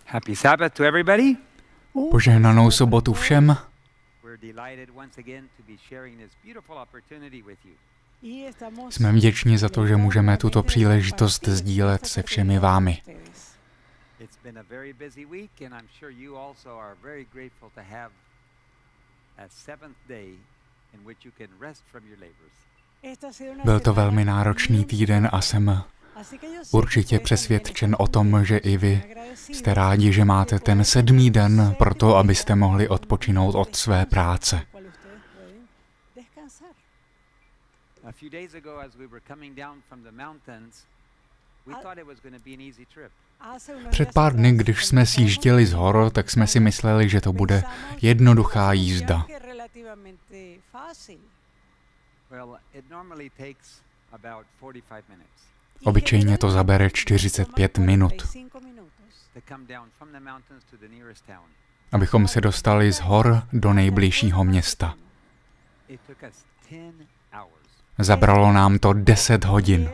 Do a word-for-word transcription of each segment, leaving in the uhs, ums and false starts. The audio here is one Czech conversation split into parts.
Happy Sabbath to everybody. Požehnanou sobotu všem. Jsme vděční za to, že můžeme tuto příležitost sdílet se všemi vámi. Byl to velmi náročný týden a jsem určitě přesvědčen o tom, že i vy jste rádi, že máte ten sedmý den pro to, abyste mohli odpočinout od své práce. Před pár dny, když jsme sjížděli z hor, tak jsme si mysleli, že to bude jednoduchá jízda. Obyčejně to zabere čtyřicet pět minut, abychom se dostali z hor do nejbližšího města. Zabralo nám to deset hodin.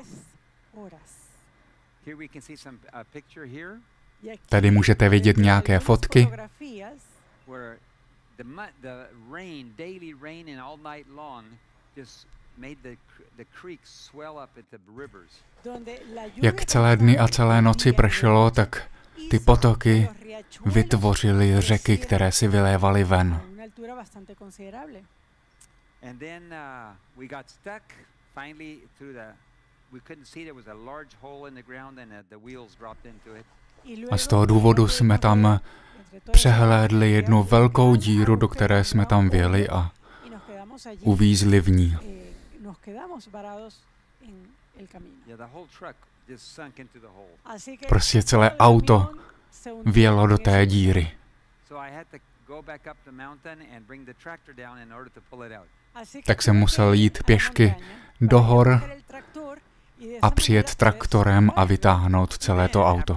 Tady můžete vidět nějaké fotky. Jak celé dny a celé noci pršelo, tak ty potoky vytvořily řeky, které si vylévaly ven. A z toho důvodu jsme tam přehlédli jednu velkou díru, do které jsme tam vjeli a uvízli v ní. Prostě celé auto vjelo do té díry. Tak jsem musel jít pěšky do hor a přijet traktorem a vytáhnout celé to auto.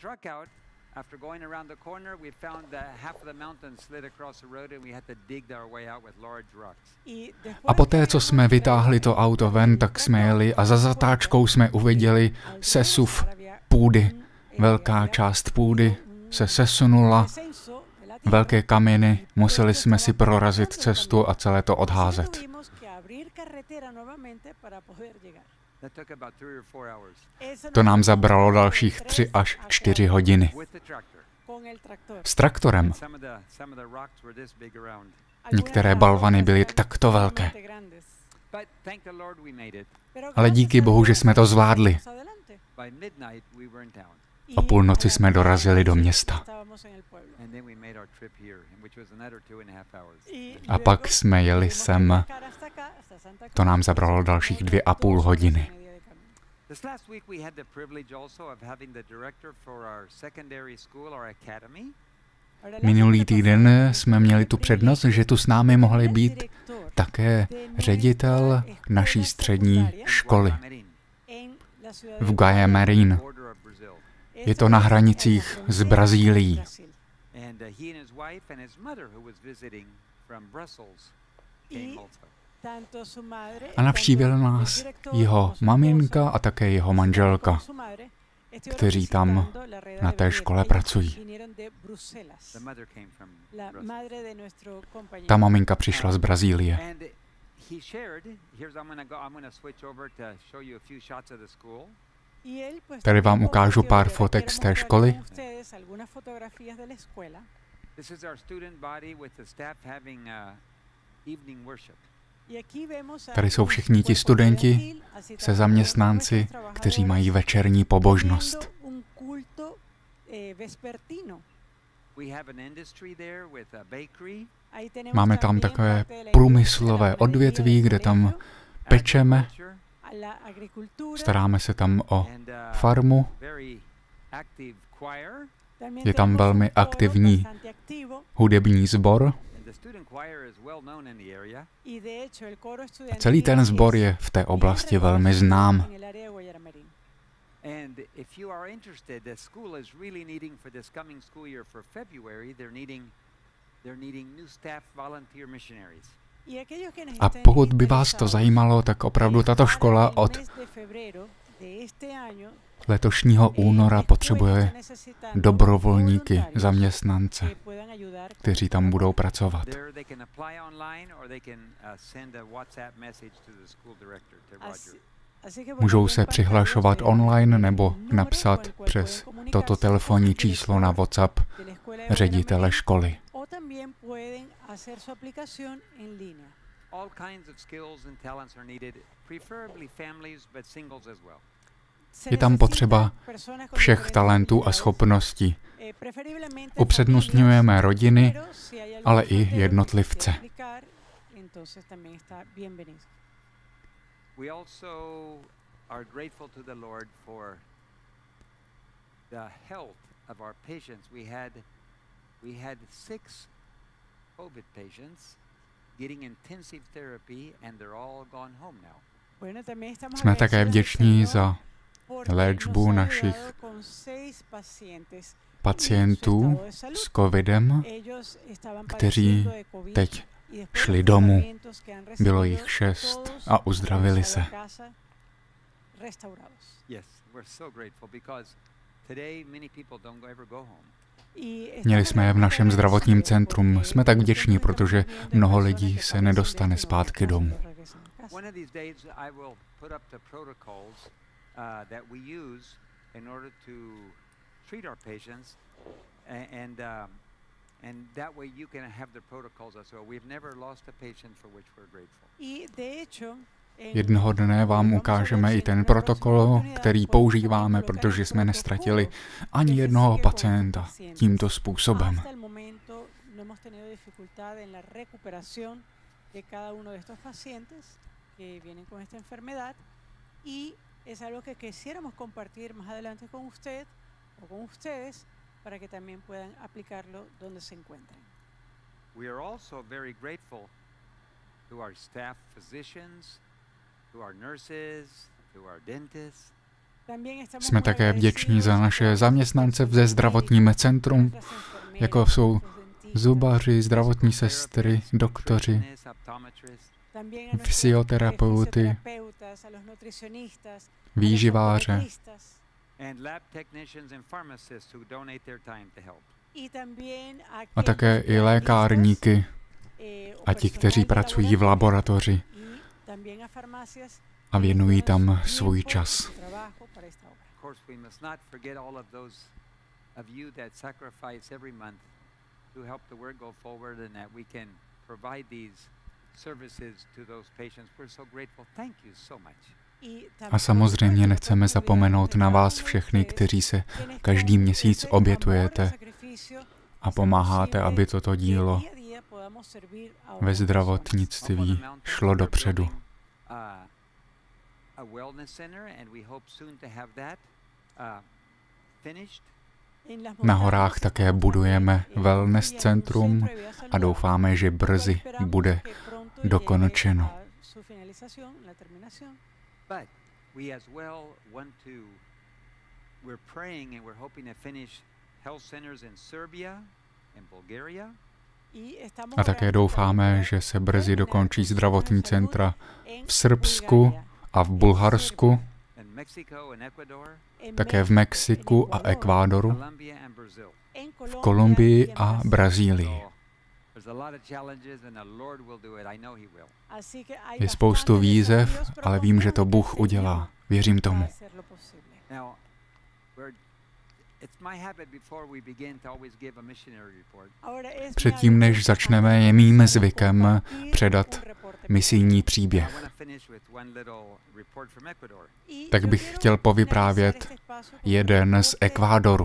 A poté, co jsme vytáhli to auto ven, tak jsme jeli a za zatáčkou jsme uviděli sesuv půdy. Velká část půdy se sesunula, velké kameny, museli jsme si prorazit cestu a celé to odházet. To nám zabralo dalších tři až čtyři hodiny. S traktorem. Některé balvany byly takto velké. Ale díky Bohu, že jsme to zvládli. O půlnoci jsme dorazili do města. A pak jsme jeli sem. To nám zabralo dalších dvě a půl hodiny. Minulý týden jsme měli tu přednost, že tu s námi mohli být také ředitel naší střední školy v Guayamarina. Je to na hranicích s Brazílií. A navštívil nás jeho maminka a také jeho manželka, kteří tam na té škole pracují. Ta maminka přišla z Brazílie. Tady vám ukážu pár fotek z té školy. Tady jsou všichni ti studenti se zaměstnanci, kteří mají večerní pobožnost. Máme tam takové průmyslové odvětví, kde tam pečeme, staráme se tam o farmu. Je tam velmi aktivní hudební sbor. A celý ten sbor je v té oblasti velmi znám. A pokud by vás to zajímalo, tak opravdu tato škola od letošního února potřebuje dobrovolníky, zaměstnance, kteří tam budou pracovat. Můžou se přihlašovat online nebo napsat přes toto telefonní číslo na WhatsApp ředitele školy. Je tam potřeba všech talentů a schopností. Upřednostňujeme rodiny, ale i jednotlivce. We also are grateful to the Lord for the health of our patients. We had we had six COVID patients getting intensive therapy and they're all gone home now. Jsme také vděční za léčbu našich pacientů s covidem, kteří teď šli domů. Bylo jich šest a uzdravili se. Měli jsme je v našem zdravotním centru. Jsme tak vděční, protože mnoho lidí se nedostane zpátky domů. And that way you can have the protocols as well. We've never lost a patient for which we're grateful. Jednoho dne vám ukážeme i ten protokol, který používáme, protože jsme nestratili ani jednoho pacienta tímto způsobem. Para que también puedan aplicarlo donde se encuentren. We are also very grateful to our staff physicians, to our nurses, to our dentists. Jsme také vděční za naše zaměstnance v zdravotním centru, jako jsou zubaři, zdravotní sestry, doktoři, fyzioterapeuty, výživáře a také i lékárníky a ti, kteří pracují v laboratoři a věnují tam svůj čas. A samozřejmě nechceme zapomenout na vás všechny, kteří se každý měsíc obětujete a pomáháte, aby toto dílo ve zdravotnictví šlo dopředu. Na horách také budujeme wellness centrum a doufáme, že brzy bude dokončeno. But we as well want to, we're praying and we're hoping to finish health centers in Serbia and Bulgaria. A také doufáme, že se brzy dokončí zdravotní centra v Srbsku a v Bulharsku, také v Mexiku a Ekvádoru, v Kolumbii a Brazílii. Je spoustu výzev, ale vím, že to Bůh udělá. Věřím tomu. Předtím, než začneme, je mým zvykem předat misijní příběh. Tak bych chtěl povyprávět jeden z Ekvádoru.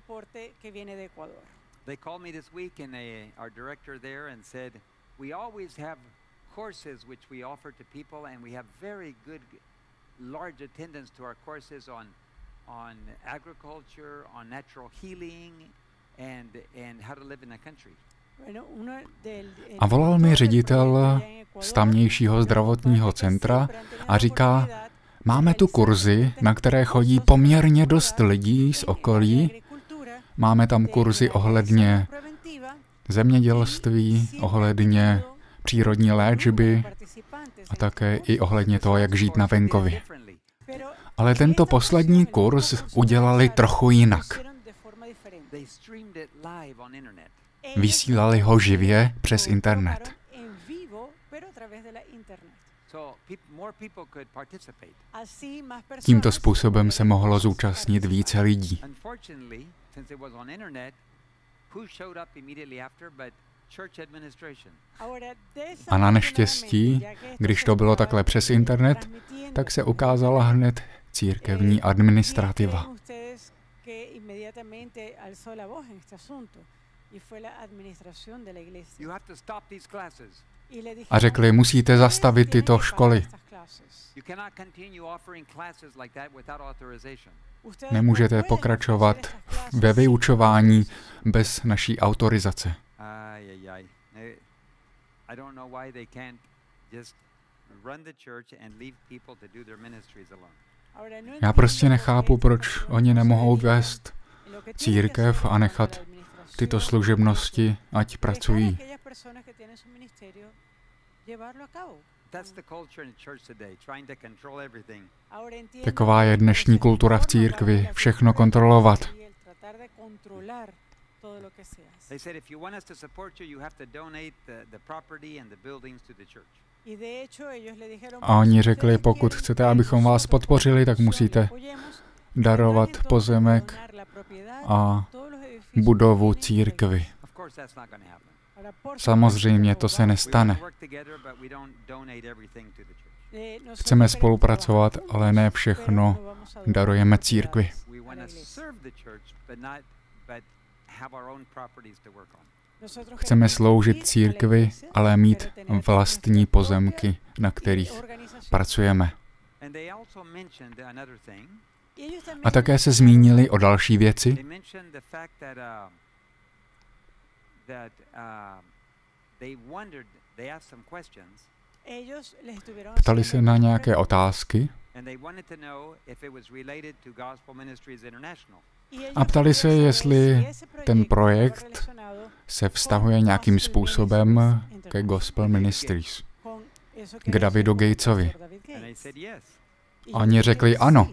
They called me this week and they, our director there and said, we always have courses which we offer to people and we have very good large attendance to our courses on on agriculture, on natural healing and and how to live in a country. A volal mi ředitel z tamnějšího zdravotního centra a říká, máme tu kurzy, na které chodí poměrně dost lidí z okolí. Máme tam kurzy ohledně zemědělství, ohledně přírodní léčby a také i ohledně toho, jak žít na venkově. Ale tento poslední kurz udělali trochu jinak. Vysílali ho živě přes internet. Tímto způsobem se mohlo zúčastnit více lidí. A na neštěstí, když to bylo takhle přes internet, tak se ukázala hned církevní administrativa. A řekli, musíte zastavit tyto školy. Nemůžete pokračovat ve vyučování bez naší autorizace. Já prostě nechápu, proč oni nemohou vést církev a nechat tyto služebnosti, ať pracují. Taková je dnešní kultura v církvi, všechno kontrolovat. A oni řekli, pokud chcete, abychom vás podpořili, tak musíte darovat pozemek a budovu církvi. Samozřejmě to se nestane. Chceme spolupracovat, ale ne všechno darujeme církvi. Chceme sloužit církvi, ale mít vlastní pozemky, na kterých pracujeme. A také se zmínili o další věci. Ptali se na nějaké otázky a ptali se, jestli ten projekt se vztahuje nějakým způsobem ke Gospel Ministries, k Davidu Gatesovi. A oni řekli ano.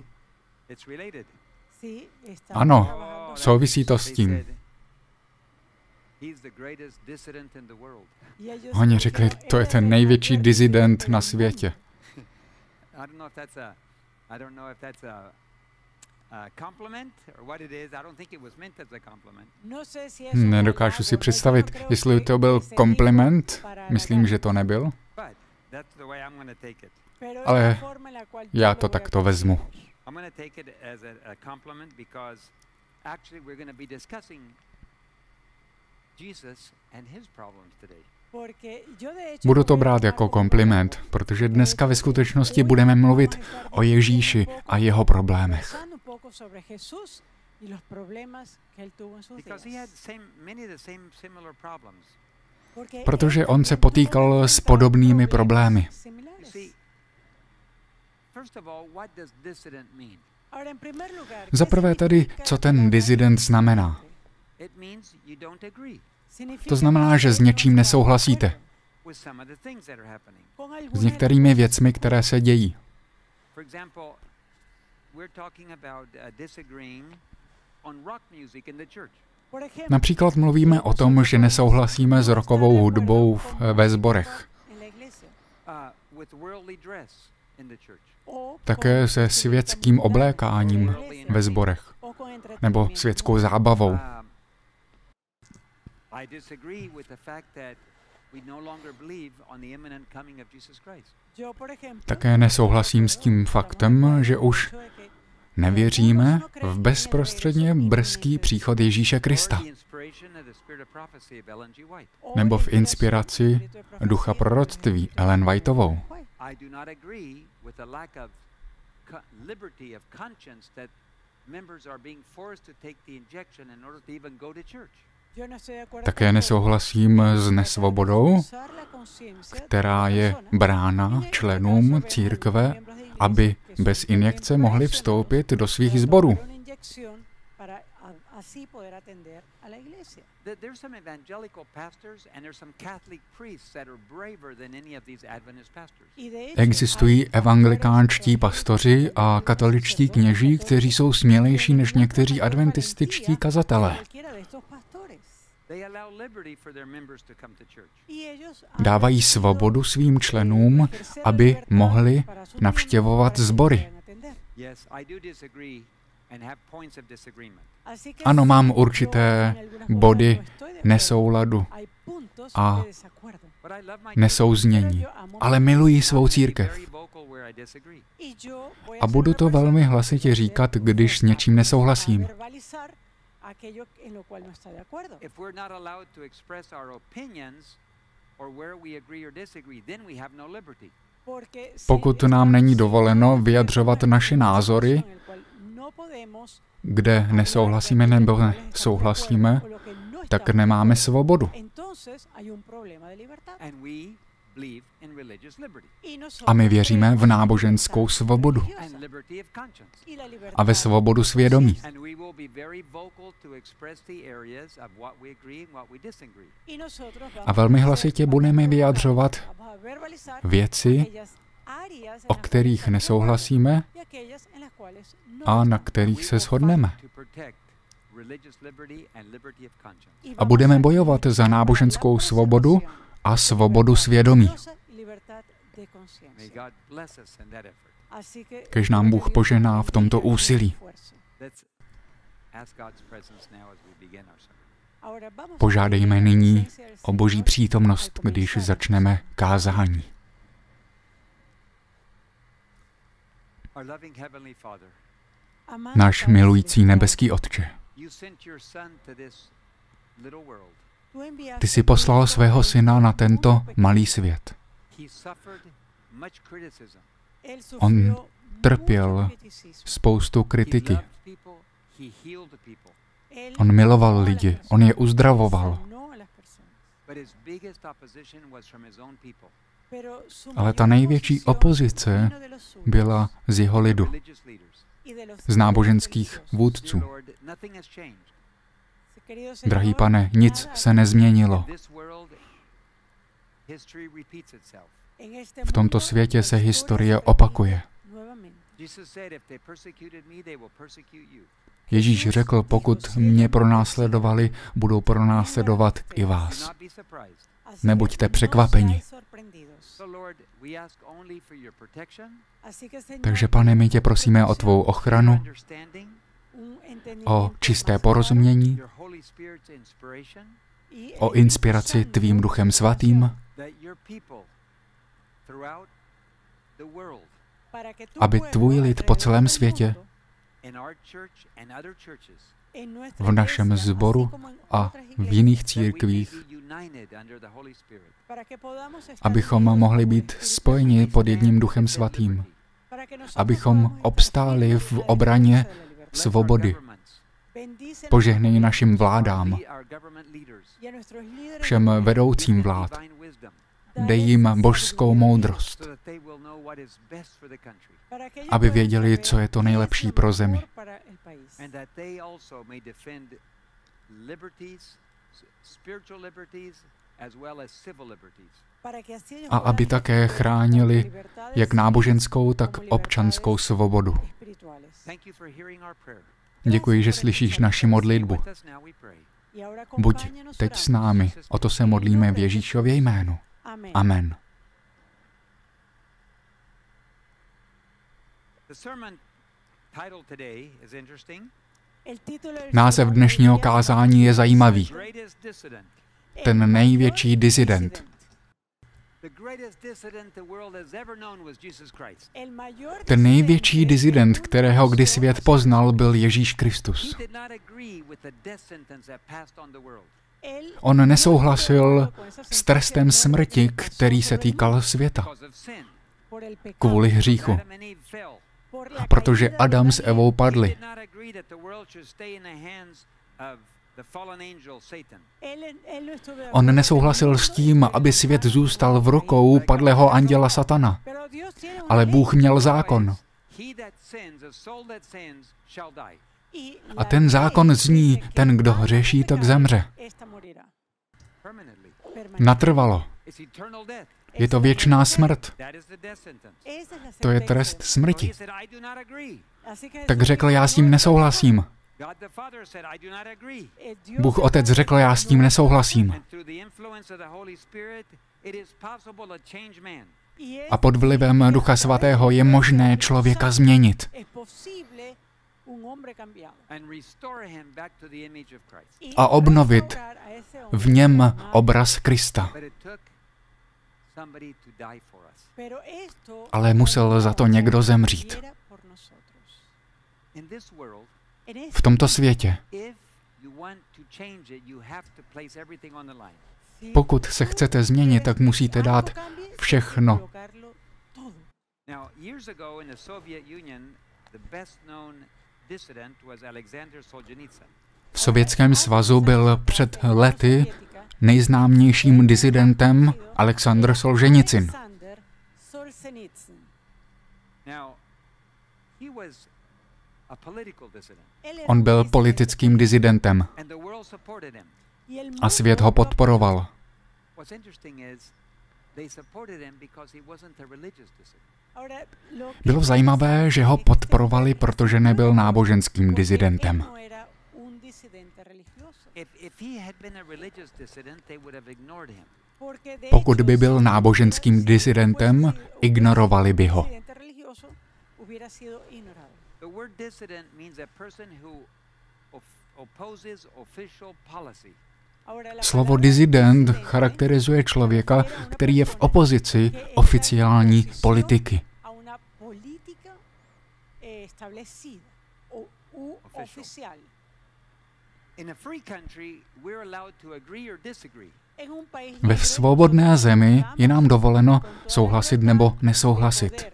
Ano, souvisí to s tím. Oni řekli, to je ten největší disident na světě. Nedokážu si představit, jestli to byl kompliment, myslím, že to nebyl, ale já to takto vezmu. Budu to brát jako kompliment, protože dneska ve skutečnosti budeme mluvit o Ježíši a jeho problémech. Protože on se potýkal s podobnými problémy. Za prvé tedy, co ten disident znamená. To znamená, že s něčím nesouhlasíte. S některými věcmi, které se dějí. Například mluvíme o tom, že nesouhlasíme s rockovou hudbou ve sborech. Také se světským oblékáním ve sborech. Nebo světskou zábavou. Také nesouhlasím s tím faktem, že už nevěříme v bezprostředně brzký příchod Ježíše Krista. Nebo v inspiraci ducha proroctví Ellen Whiteovou. Také nesouhlasím s nesvobodou, která je brána členům církve, aby bez injekce mohli vstoupit do svých sborů. Existují evangelikánští pastoři a katoličtí kněží, kteří jsou smělejší než někteří adventističtí kazatelé. Dávají svobodu svým členům, aby mohli navštěvovat sbory. Ano, mám určité body nesouladu a nesouznění, ale miluji svou církev. A budu to velmi hlasitě říkat, když s něčím nesouhlasím. Pokud nám není dovoleno vyjadřovat naše názory, kde nesouhlasíme nebo souhlasíme, tak nemáme svobodu. A my věříme v náboženskou svobodu a ve svobodu svědomí. A velmi hlasitě budeme vyjadřovat věci, o kterých nesouhlasíme a na kterých se shodneme. A budeme bojovat za náboženskou svobodu a svobodu svědomí. Kež nám Bůh požená v tomto úsilí. Požádejme nyní o Boží přítomnost, když začneme kázání. Náš milující nebeský Otče, Ty jsi poslal svého syna na tento malý svět. On trpěl spoustu kritiky. On miloval lidi, on je uzdravoval. Ale ta největší opozice byla z jeho lidu, z náboženských vůdců. Drahý Pane, nic se nezměnilo. V tomto světě se historie opakuje. Ježíš řekl, pokud mě pronásledovali, budou pronásledovat i vás. Nebuďte překvapeni. Takže, Pane, my tě prosíme o tvou ochranu, o čisté porozumění, o inspiraci tvým Duchem Svatým, aby tvůj lid po celém světě, v našem sboru a v jiných církvích, abychom mohli být spojeni pod jedním Duchem Svatým, abychom obstáli v obraně svobody. Požehnej našim vládám, všem vedoucím vlád. Dej jim božskou moudrost, aby věděli, co je to nejlepší pro zemi. A aby také chránili jak náboženskou, tak občanskou svobodu. Děkuji, že slyšíš naši modlitbu. Buď teď s námi, o to se modlíme v Ježíšově jménu. Amen. Název dnešního kázání je zajímavý. Ten největší disident. Ten největší disident, kterého kdy svět poznal, byl Ježíš Kristus. On nesouhlasil s trestem smrti, který se týkal světa. Kvůli hříchu. Protože Adam s Evou padli. On nesouhlasil s tím, aby svět zůstal v rukou padlého anděla Satana. Ale Bůh měl zákon. A ten zákon zní, ten, kdo hřeší, tak zemře. Natrvalo. Je to věčná smrt. To je trest smrti. Tak řekl, já s tím nesouhlasím. Bůh Otec řekl, já s tím nesouhlasím. A pod vlivem Ducha Svatého je možné člověka změnit a obnovit v něm obraz Krista. Ale musel za to někdo zemřít. V tomto světě, pokud se chcete změnit, tak musíte dát všechno. V Sovětském svazu byl před lety nejznámějším disidentem Alexandr Solženicyn. On byl politickým disidentem a svět ho podporoval. Bylo zajímavé, že ho podporovali, protože nebyl náboženským disidentem. Pokud by byl náboženským disidentem, ignorovali by ho. Slovo disident charakterizuje člověka, který je v opozici oficiální politiky. Ve svobodné zemi je nám dovoleno souhlasit nebo nesouhlasit.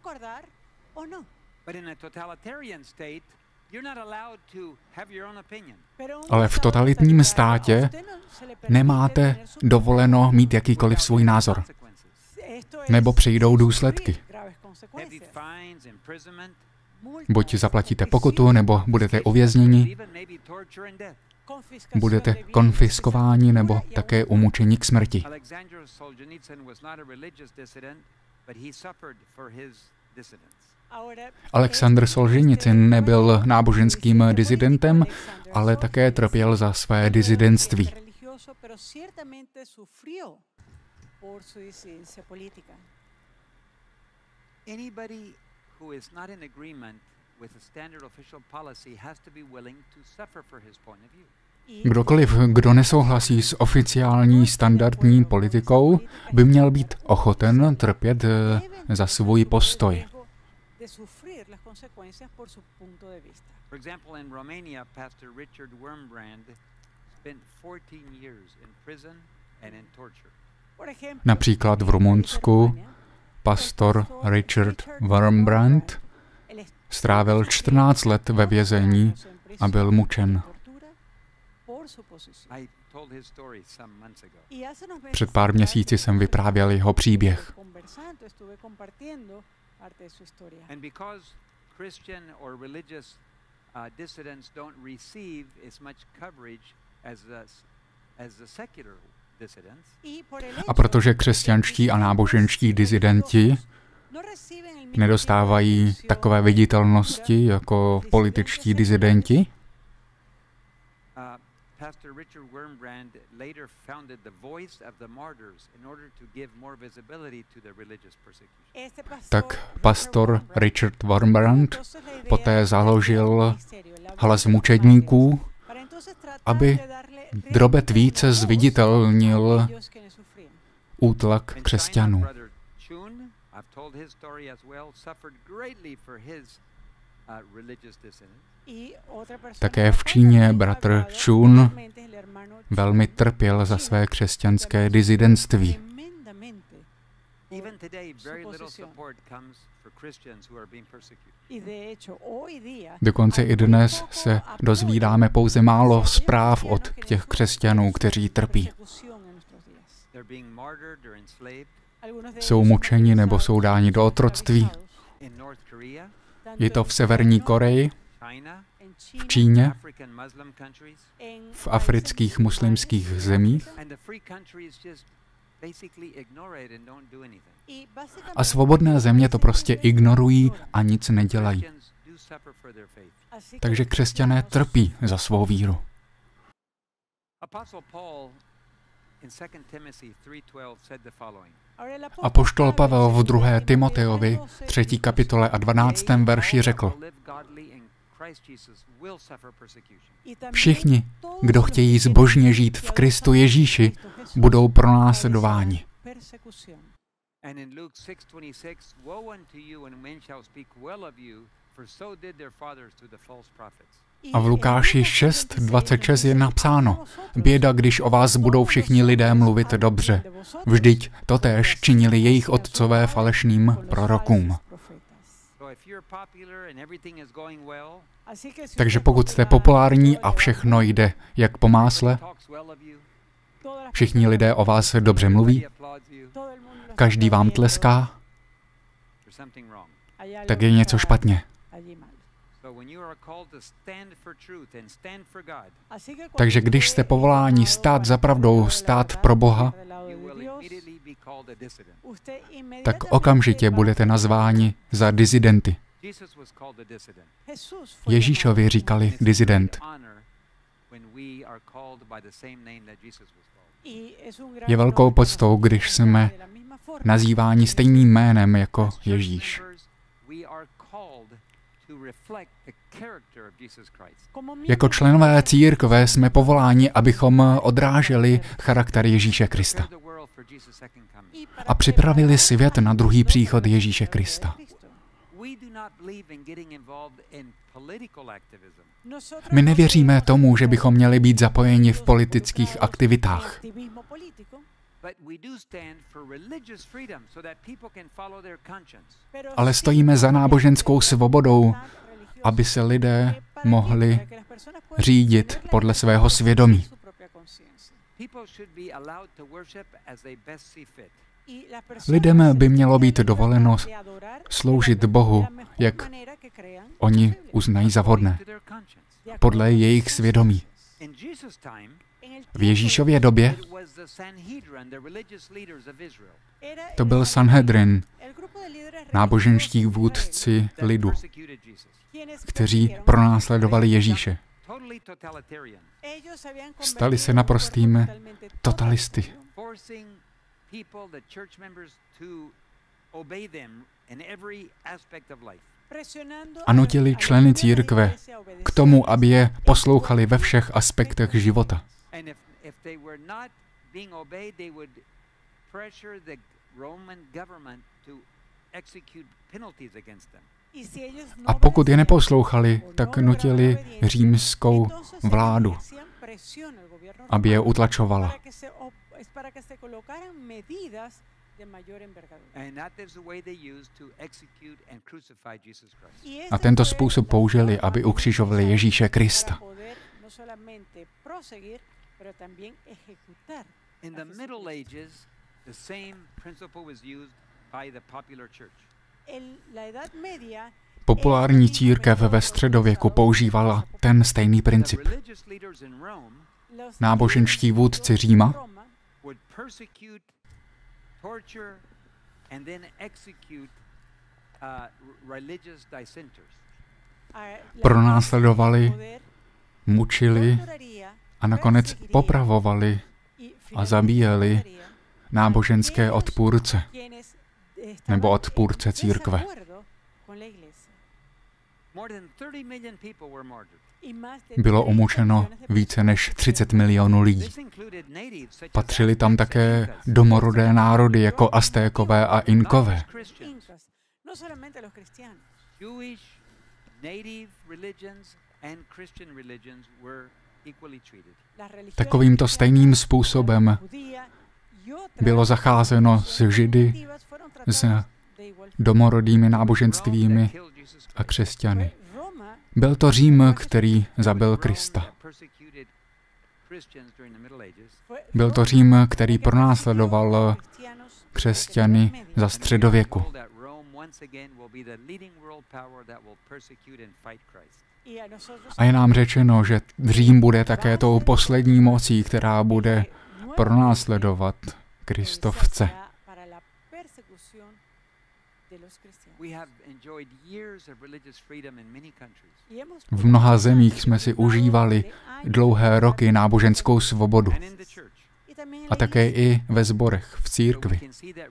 Ale v totalitním státě nemáte dovoleno mít jakýkoliv svůj názor. Nebo přijdou důsledky. Buď zaplatíte pokutu, nebo budete uvězněni, budete konfiskováni, nebo také umučeni k smrti. Alexandr Solženicyn nebyl náboženským disidentem, ale také trpěl za své disidentství. Kdokoliv, kdo nesouhlasí s oficiální standardní politikou, by měl být ochoten trpět za svůj postoj. De sufrir las consecuencias por su punto de vista. For example, in Romania, Pastor Richard Wurmbrand spent fourteen years in prison and in torture. Například v Rumunsku pastor Richard Wurmbrand strávil čtrnáct let ve vězení a byl mučen. Před pár měsíci jsem vyprávěl jeho příběh. And because Christian or religious uh, dissidents don't receive as much coverage as the, as the secular dissidents. A protože křesťanští a náboženští disidenti nedostávají takové viditelnosti jako političtí disidenti, Pastor Richard Wurmbrand later founded the Voice of the Martyrs in order to give more visibility to the religious persecution. Tak pastor Richard Wurmbrand poté založil Hlas mučedníků, aby drobet více zviditelnil útlak křesťanů. Také v Číně bratr Chun velmi trpěl za své křesťanské disidentství. Dokonce i dnes se dozvídáme pouze málo zpráv od těch křesťanů, kteří trpí. Jsou mučeni nebo jsou dáni do otroctví. Je to v Severní Koreji, v Číně, v afrických muslimských zemích a svobodné země to prostě ignorují a nic nedělají. Takže křesťané trpí za svou víru. Apoštol Pavel v druhé Timoteovi, třetí kapitole a dvanáctém verši řekl: Všichni, kdo chtějí zbožně žít v Kristu Ježíši, budou pronásledováni. A v Lukáši šest dvacet šest je napsáno: Běda, když o vás budou všichni lidé mluvit dobře. Vždyť totéž činili jejich otcové falešným prorokům. Takže pokud jste populární a všechno jde jak po másle, všichni lidé o vás dobře mluví, každý vám tleská, tak je něco špatně. Takže když jste povoláni stát za pravdou, stát pro Boha, tak okamžitě budete nazváni za disidenty. Ježíšovi říkali disident. Je velkou poctou, když jsme nazýváni stejným jménem jako Ježíš. Jako členové církve jsme povoláni, abychom odráželi charakter Ježíše Krista a připravili svět na druhý příchod Ježíše Krista. My nevěříme tomu, že bychom měli být zapojeni v politických aktivitách. Ale stojíme za náboženskou svobodou, aby se lidé mohli řídit podle svého svědomí. Lidem by mělo být dovoleno sloužit Bohu, jak oni uznají za vhodné, podle jejich svědomí. V Ježíšově době to byl Sanhedrin, náboženští vůdci lidu, kteří pronásledovali Ježíše. Stali se naprostými totalisty. A nutili členy církve k tomu, aby je poslouchali ve všech aspektech života. A pokud je neposlouchali, tak nutili římskou vládu, aby je utlačovala. A tento způsob použili, aby ukřižovali Ježíše Krista. Populární církev ve středověku používala ten stejný princip. Náboženští vůdci Říma pronásledovali, mučili a nakonec popravovali a zabíjeli náboženské odpůrce nebo odpůrce církve. Bylo umučeno více než třicet milionů lidí. Patřili tam také domorodé národy jako Aztékové a Inkové. Takovýmto stejným způsobem bylo zacházeno s Židy, s domorodými náboženstvími a křesťany. Byl to Řím, který zabil Krista. Byl to Řím, který pronásledoval křesťany za středověku. A je nám řečeno, že Řím bude také tou poslední mocí, která bude pronásledovat Kristovce. V mnoha zemích jsme si užívali dlouhé roky náboženskou svobodu. A také i ve sborech, v církvi.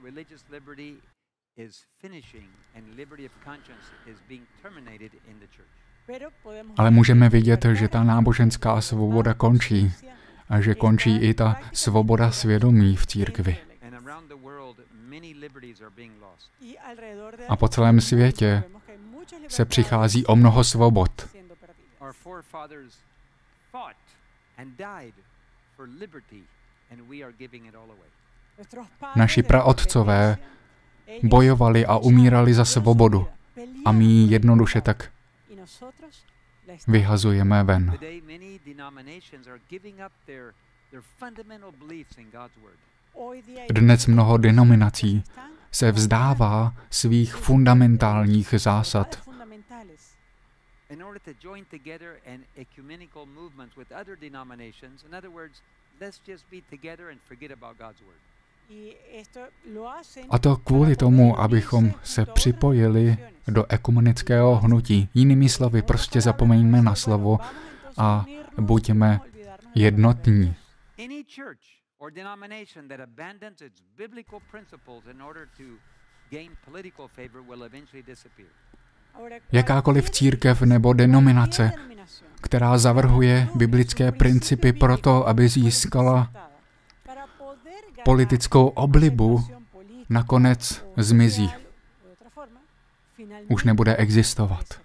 Ale můžeme vidět, že ta náboženská svoboda končí a že končí i ta svoboda svědomí v církvi. A po celém světě se přichází o mnoho svobod. Naši praotcové bojovali a umírali za svobodu a my ji jednoduše tak vyhazujeme ven. Dnes mnoho denominací se vzdává svých fundamentálních zásad. A to kvůli tomu, abychom se připojili do ekumenického hnutí. Jinými slovy, prostě zapomeňme na slovo a buďme jednotní. Jakákoliv církev nebo denominace, která zavrhuje biblické principy proto, aby získala politickou oblibu, nakonec zmizí. Už nebude existovat.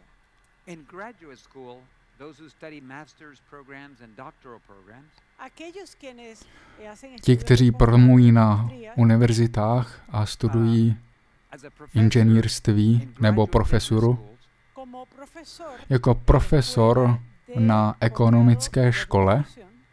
Ti, kteří promují na univerzitách a studují inženýrství nebo profesuru, jako profesor na ekonomické škole,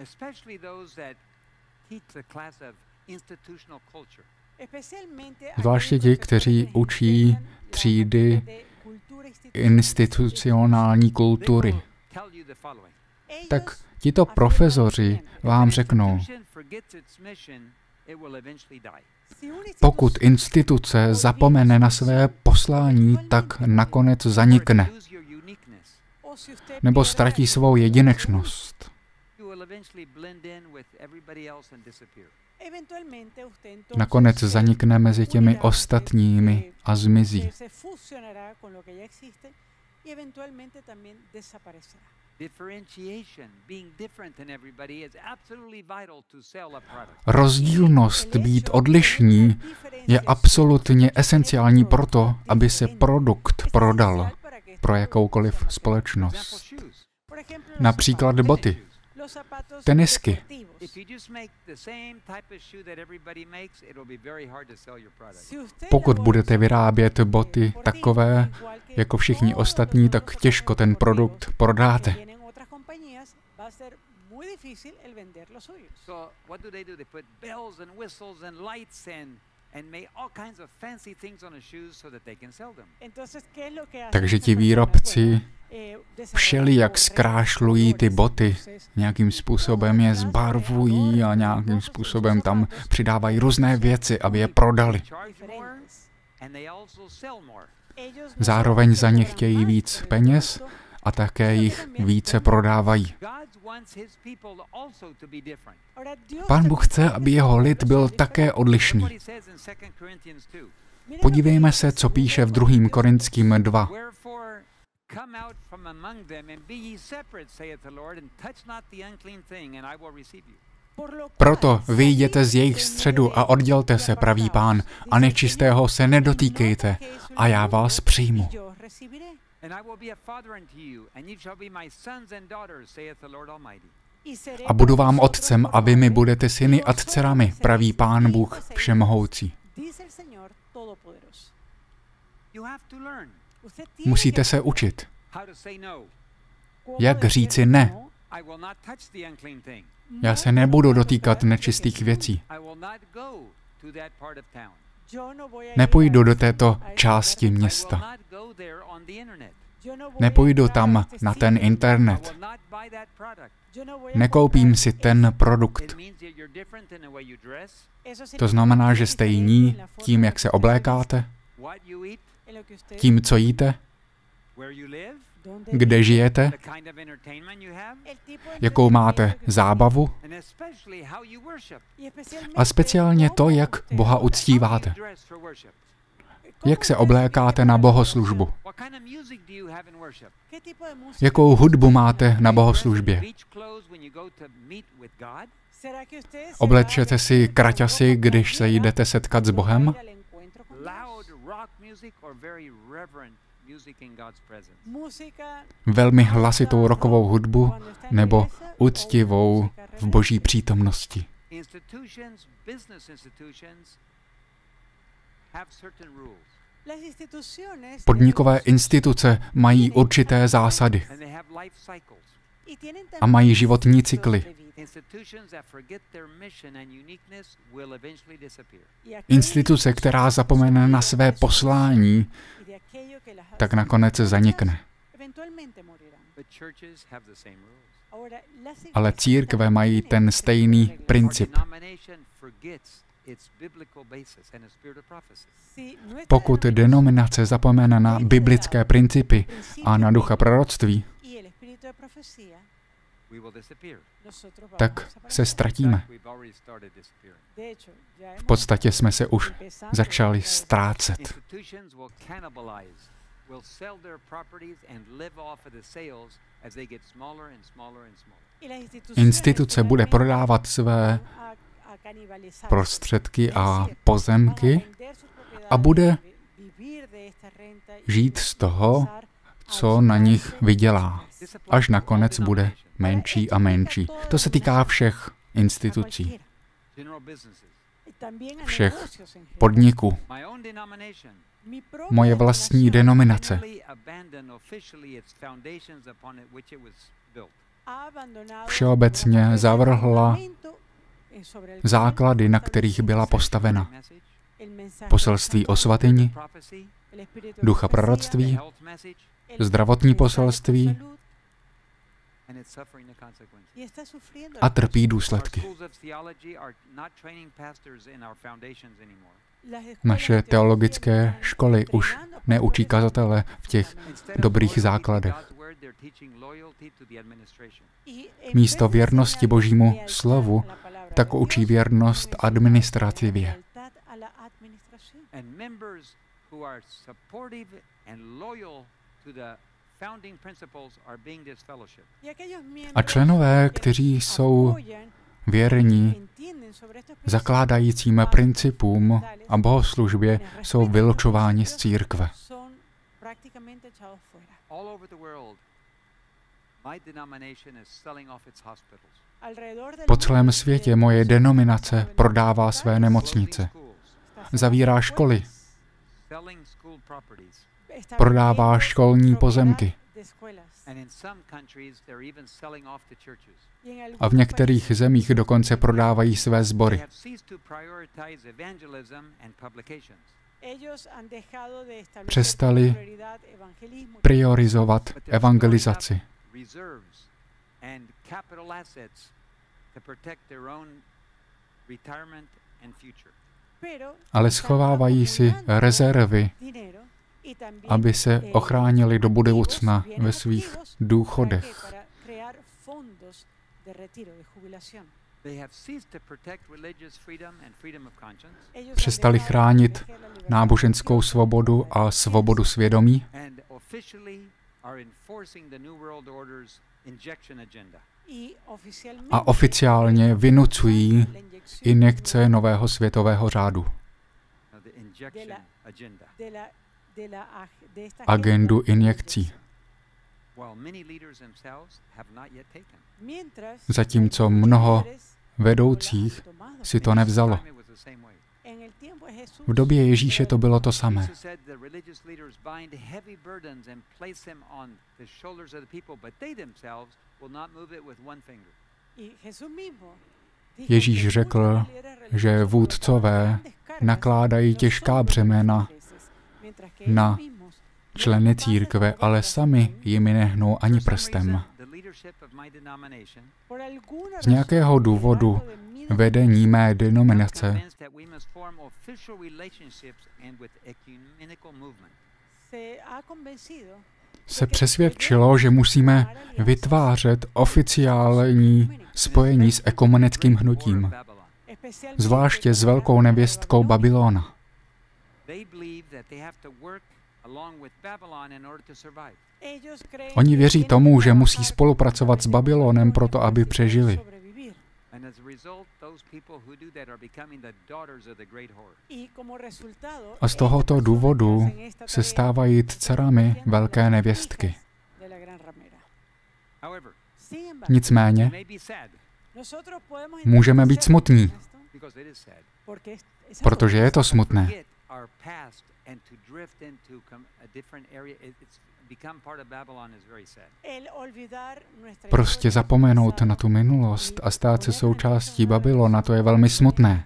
zvláště ti, kteří učí třídy institucionální kultury, tak tito profesoři vám řeknou, pokud instituce zapomene na své poslání, tak nakonec zanikne, nebo ztratí svou jedinečnost. Nakonec zanikne mezi těmi ostatními a zmizí. Rozdílnost, být odlišní, je absolutně esenciální proto, aby se produkt prodal pro jakoukoliv společnost. Například boty, tenisky. Pokud budete vyrábět boty takové jako všichni ostatní, tak těžko ten produkt prodáte. Takže ti výrobci všelijak zkrášlují ty boty, nějakým způsobem je zbarvují a nějakým způsobem tam přidávají různé věci, aby je prodali. Zároveň za ně chtějí víc peněz a také jich více prodávají. Pán Bůh chce, aby jeho lid byl také odlišný. Podívejme se, co píše v druhém Korinským dva. Proto vyjděte z jejich středu a oddělte se, praví Pán, a nečistého se nedotýkejte, a já vás přijmu. A budu vám otcem, a vy mi budete syny a dcerami, praví Pán Bůh všemohoucí. Musíte se učit. Jak říci ne? Já se nebudu dotýkat nečistých věcí. Nepůjdu do této části města. Nepůjdu tam na ten internet. Nekoupím si ten produkt. To znamená, že jste jiní tím, jak se oblékáte, tím, co jíte, kde žijete, jakou máte zábavu a speciálně to, jak Boha uctíváte. Jak se oblékáte na bohoslužbu? Jakou hudbu máte na bohoslužbě? Oblečete si kraťasy, když se jdete setkat s Bohem? Velmi hlasitou rockovou hudbu nebo úctivou v Boží přítomnosti? Podnikové instituce mají určité zásady a mají životní cykly. Instituce, která zapomene na své poslání, tak nakonec zanikne. Ale církve mají ten stejný princip. Pokud denominace zapomene na biblické principy a na ducha proroctví, tak se ztratíme. V podstatě jsme se už začali ztrácet. Instituce bude prodávat své prostředky a pozemky a bude žít z toho, co na nich vydělá. Až nakonec bude menší a menší. To se týká všech institucí, všech podniků. Moje vlastní denominace všeobecně zavrhla základy, na kterých byla postavena. Poselství o svatyni, ducha proroctví, zdravotní poselství a trpí důsledky. Naše teologické školy už neučí kazatele v těch dobrých základech. Místo věrnosti Božímu slovu tak učí věrnost administrativě. A členové, kteří jsou věrní zakládajícím principům a bohoslužbě, jsou vylučováni z církve. Po celém světě moje denominace prodává své nemocnice, zavírá školy, prodává školní pozemky. A v některých zemích dokonce prodávají své sbory. Přestali priorizovat evangelizaci. Ale schovávají si rezervy, aby se ochránili do budoucna ve svých důchodech. Přestali chránit náboženskou svobodu a svobodu svědomí a oficiálně vynucují injekce nového světového řádu. Agendu injekcí. Zatímco mnoho vedoucích si to nevzalo. V době Ježíše to bylo to samé. Ježíš řekl, že vůdcové nakládají těžká břemena na členy církve, ale sami jimi nehnou ani prstem. Z nějakého důvodu vedení mé denominace se přesvědčilo, že musíme vytvářet oficiální spojení s ekumenickým hnutím, zvláště s velkou nevěstkou Babylona. Oni věří tomu, že musí spolupracovat s Babylonem proto, aby přežili. A z tohoto důvodu se stávají dcerami velké nevěstky. Nicméně můžeme být smutní, protože je to smutné. Prostě zapomenout na tu minulost a stát se součástí Babylona, to je velmi smutné.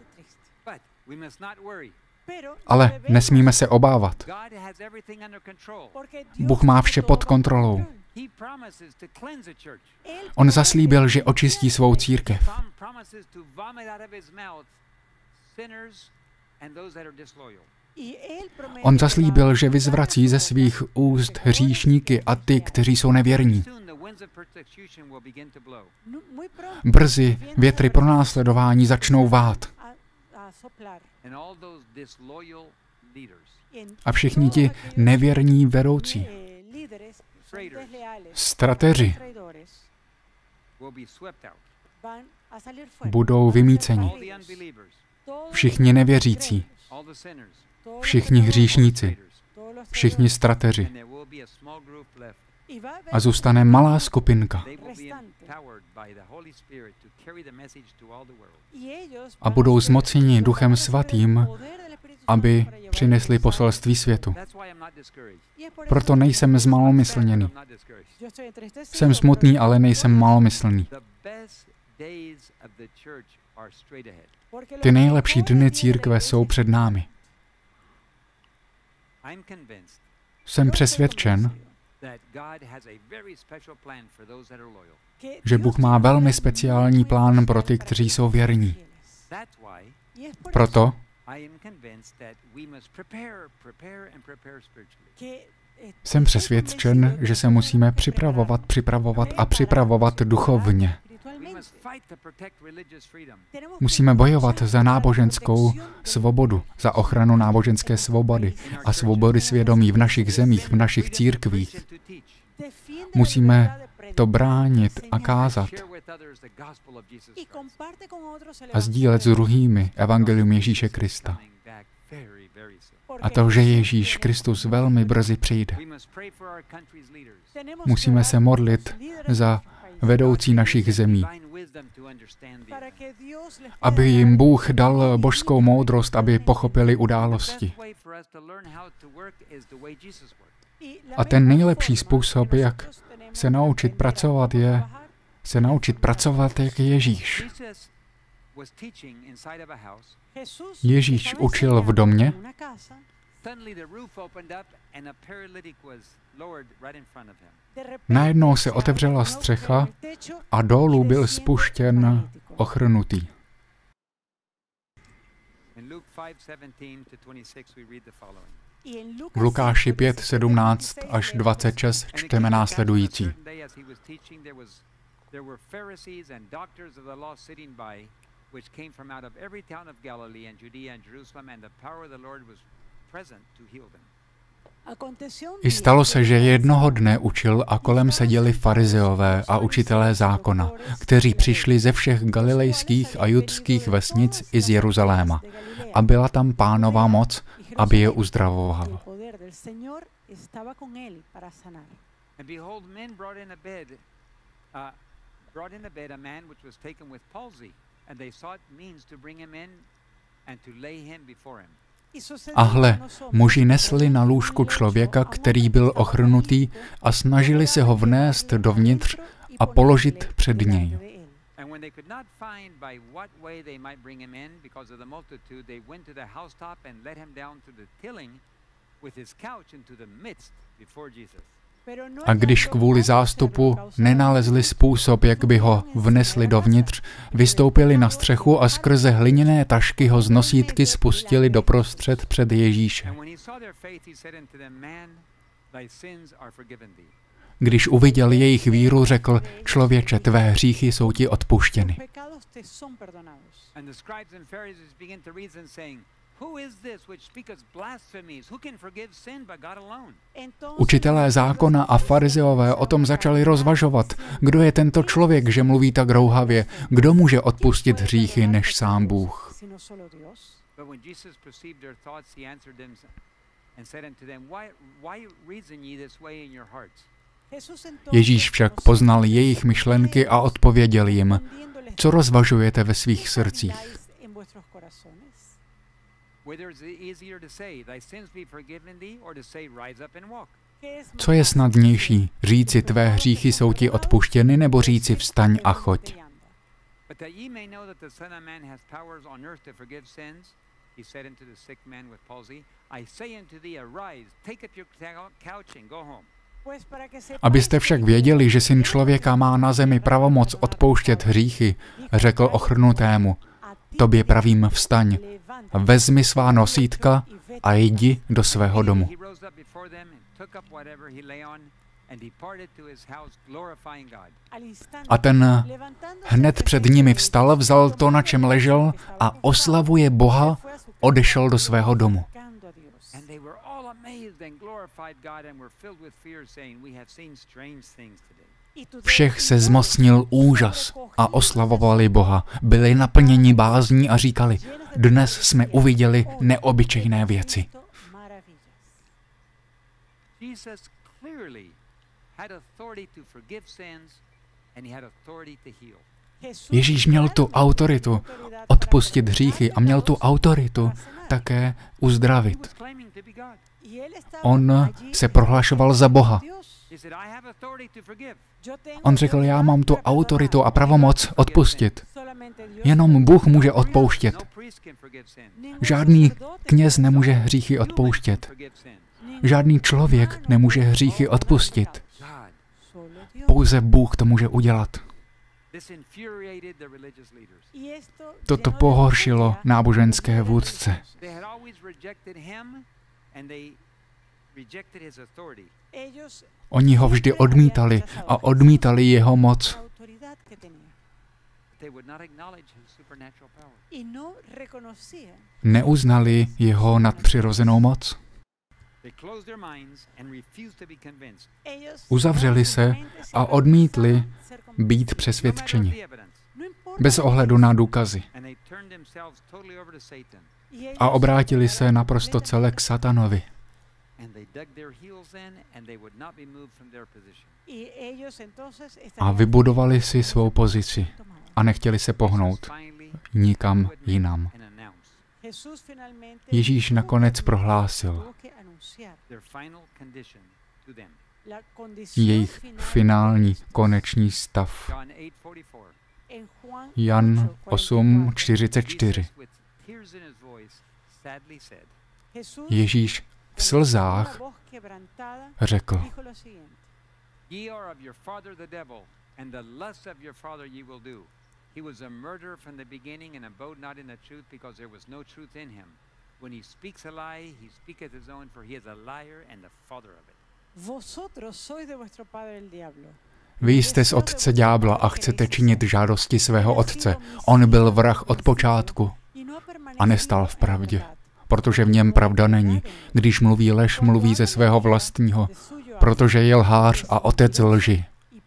Ale nesmíme se obávat. Bůh má vše pod kontrolou. On zaslíbil, že očistí svou církev. On zaslíbil, že vyzvrací ze svých úst hříšníky a ty, kteří jsou nevěrní. Brzy větry pronásledování začnou vát. A všichni ti nevěrní vedoucí, strateři, budou vymíceni. Všichni nevěřící, všichni hříšníci, všichni strateři. A zůstane malá skupinka. A budou zmocněni Duchem Svatým, aby přinesli poselství světu. Proto nejsem zmalomyslněný. Jsem smutný, ale nejsem malomyslný. Ty nejlepší dny církve jsou před námi. Jsem přesvědčen, že Bůh má velmi speciální plán pro ty, kteří jsou věrní. Proto jsem přesvědčen, že se musíme připravovat, připravovat a připravovat duchovně. Musíme bojovat za náboženskou svobodu, za ochranu náboženské svobody a svobody svědomí v našich zemích, v našich církvích. Musíme to bránit a kázat a sdílet s druhými evangelium Ježíše Krista. A to, že Ježíš Kristus velmi brzy přijde. Musíme se modlit za vedoucí našich zemí, aby jim Bůh dal božskou moudrost, aby pochopili události. A ten nejlepší způsob, jak se naučit pracovat, je se naučit pracovat jak Ježíš. Ježíš učil v domě, najednou se otevřela střecha a dolů byl spuštěn ochrnutý. V Lukáši pět, sedmnáct až dvacet šest čteme následující. I stalo se, že jednoho dne učil a kolem seděli farizeové a učitelé zákona, kteří přišli ze všech galilejských a judských vesnic i z Jeruzaléma. A byla tam Pánova moc, aby je uzdravoval. A hle, muži nesli na lůžku člověka, který byl ochrnutý, a snažili se ho vnést dovnitř a položit před něj. A když kvůli zástupu nenalezli způsob, jak by ho vnesli dovnitř, vystoupili na střechu a skrze hliněné tašky ho z nosítky spustili doprostřed před Ježíše. Když uviděl jejich víru, řekl: člověče, tvé hříchy jsou ti odpuštěny. Učitelé zákona a farizeové o tom začali rozvažovat, kdo je tento člověk, že mluví tak rouhavě, kdo může odpustit hříchy než sám Bůh. Ježíš však poznal jejich myšlenky a odpověděl jim: co rozvažujete ve svých srdcích? Co je snadnější, říci tvé hříchy jsou ti odpuštěny, nebo říci vstaň a choď? Abyste však věděli, že Syn člověka má na zemi pravomoc odpouštět hříchy, řekl ochrnutému: tobě pravím, vstaň, vezmi svá nosítka a jdi do svého domu. A ten hned před nimi vstal, vzal to, na čem ležel, a oslavuje Boha, odešel do svého domu. Všech se zmocnil úžas a oslavovali Boha. Byli naplněni bázní a říkali: dnes jsme uviděli neobyčejné věci. Ježíš měl tu autoritu odpustit hříchy a měl tu autoritu také uzdravit. On se prohlašoval za Boha. On řekl: já mám tu autoritu a pravomoc odpustit. Jenom Bůh může odpouštět. Žádný kněz nemůže hříchy odpouštět. Žádný člověk nemůže hříchy odpustit. Pouze Bůh to může udělat. Toto pohoršilo náboženské vůdce. Oni ho vždy odmítali a odmítali jeho moc. Neuznali jeho nadpřirozenou moc. Uzavřeli se a odmítli být přesvědčeni, bez ohledu na důkazy. A obrátili se naprosto celé k satanovi. A vybudovali si svou pozici a nechtěli se pohnout nikam jinam. Ježíš nakonec prohlásil jejich finální konečný stav. Jan osm čtyřicet čtyři. Ježíš v slzách řekl: He was a murderer from the beginning and abode not in the truth, because there was no truth in him. When he speaks a lie, he speaketh his own, for he is a liar and the father of it. Vosotros sois de vuestro padre el diablo. Vy jste z otce ďábla a chcete činit žádosti svého otce. On byl vrah od počátku a nestal v pravdě, protože v něm pravda není. Když mluví lež, mluví ze svého vlastního, protože je lhář a otec lži.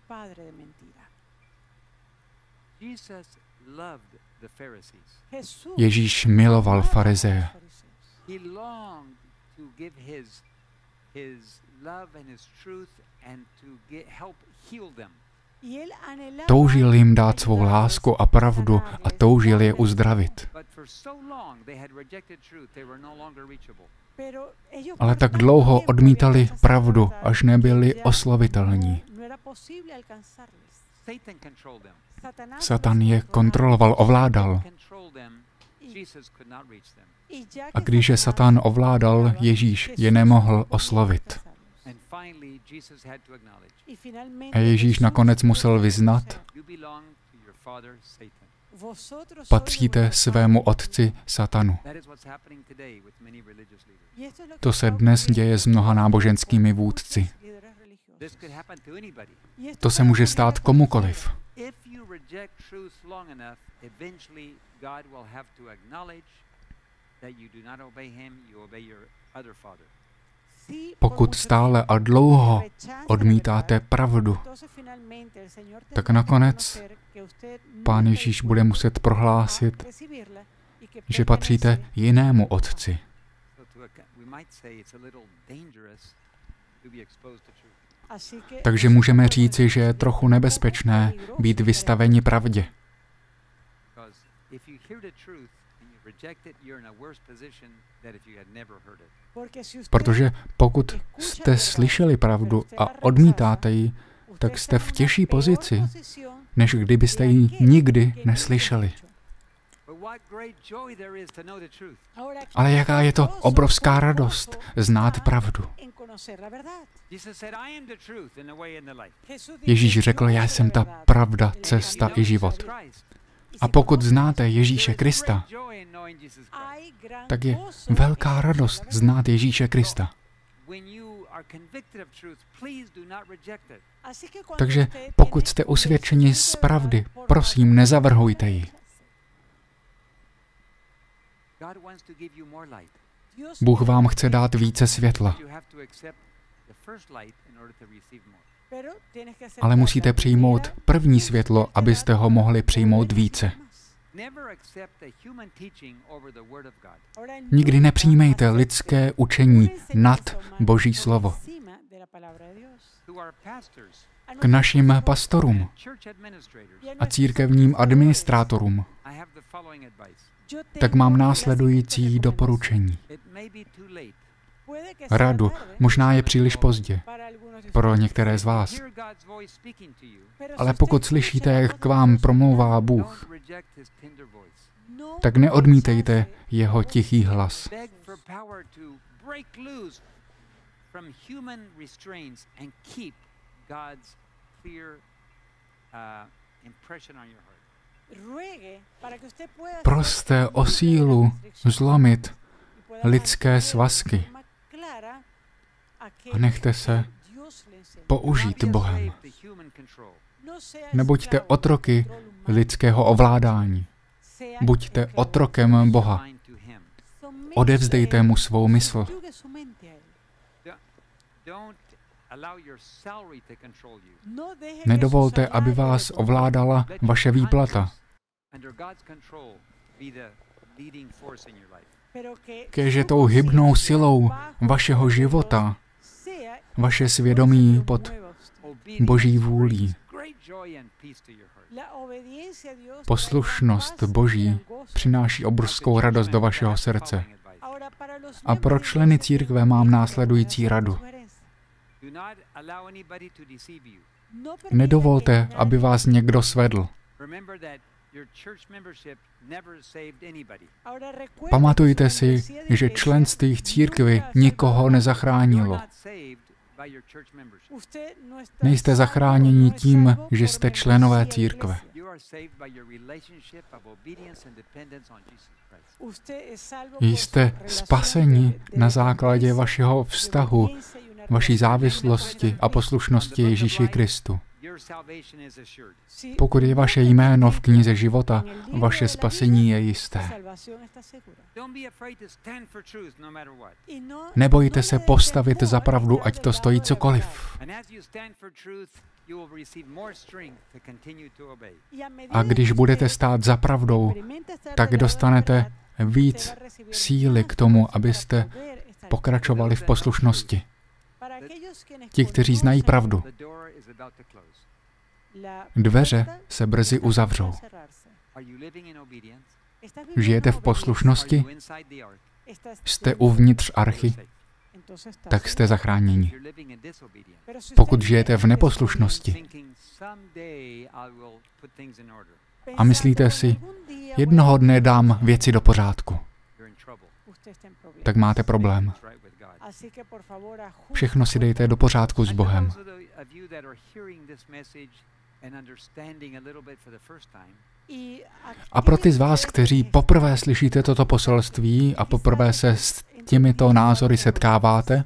Ježíš miloval farizeje. Toužil jim dát svou lásku a pravdu a toužil je uzdravit. Ale tak dlouho odmítali pravdu, až nebyli oslovitelní. Satan je kontroloval, ovládal. A když je Satan ovládal, Ježíš je nemohl oslovit. A Ježíš nakonec musel vyznat: patříte svému otci Satanu. To se dnes děje s mnoha náboženskými vůdci. To se může stát komukoliv. Pokud stále a dlouho odmítáte pravdu, tak nakonec Pán Ježíš bude muset prohlásit, že patříte jinému otci. Takže můžeme říci, že je trochu nebezpečné být vystaveni pravdě. Protože pokud jste slyšeli pravdu a odmítáte ji, tak jste v těžší pozici, než kdybyste ji nikdy neslyšeli. Ale jaká je to obrovská radost znát pravdu. Ježíš řekl: já jsem ta pravda, cesta i život. A pokud znáte Ježíše Krista, tak je velká radost znát Ježíše Krista. Takže pokud jste usvědčeni z pravdy, prosím, nezavrhujte ji. Bůh vám chce dát více světla. Ale musíte přijmout první světlo, abyste ho mohli přijmout více. Nikdy nepřijímejte lidské učení nad Boží slovo. K našim pastorům a církevním administrátorům tak mám následující doporučení. Radu, možná je příliš pozdě pro některé z vás. Ale pokud slyšíte, jak k vám promlouvá Bůh, tak neodmítejte jeho tichý hlas. Proste o sílu zlomit lidské svazky a nechte se použít Bohem. Nebuďte otroky lidského ovládání. Buďte otrokem Boha. Odevzdejte mu svou mysl. Nedovolte, aby vás ovládala vaše výplata. Kéže tou hybnou silou vašeho života vaše svědomí pod Boží vůlí. Poslušnost Boží přináší obrovskou radost do vašeho srdce. A pro členy církve mám následující radu. Nedovolte, aby vás někdo svedl. Pamatujte si, že členství v církvi nikoho nezachránilo. Nejste zachráněni tím, že jste členové církve. Jste spaseni na základě vašeho vztahu, vaší závislosti a poslušnosti Ježíši Kristu. Pokud je vaše jméno v knize života, vaše spasení je jisté. Nebojte se postavit za pravdu, ať to stojí cokoliv. A když budete stát za pravdou, tak dostanete víc síly k tomu, abyste pokračovali v poslušnosti. Ti, kteří znají pravdu, dveře se brzy uzavřou. Žijete v poslušnosti? Jste uvnitř archy? Tak jste zachráněni. Pokud žijete v neposlušnosti a myslíte si, jednoho dne dám věci do pořádku. Tak máte problém. Všechno si dejte do pořádku s Bohem. A pro ty z vás, kteří poprvé slyšíte toto poselství a poprvé se s těmito názory setkáváte,